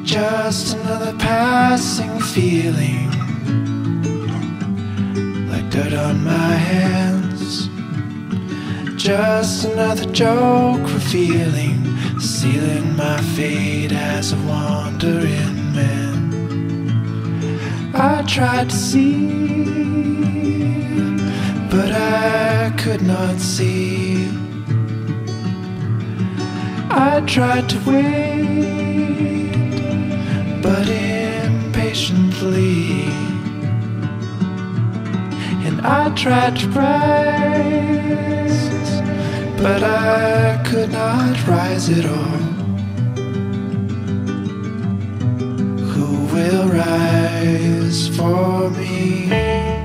Just another passing feeling, like dirt on my hands. Just another joke revealing, sealing my fate as a wandering man. I tried to see, but I could not see. I tried to wait, but impatiently. And I tried to rise, but I could not rise at all. Who will rise for me?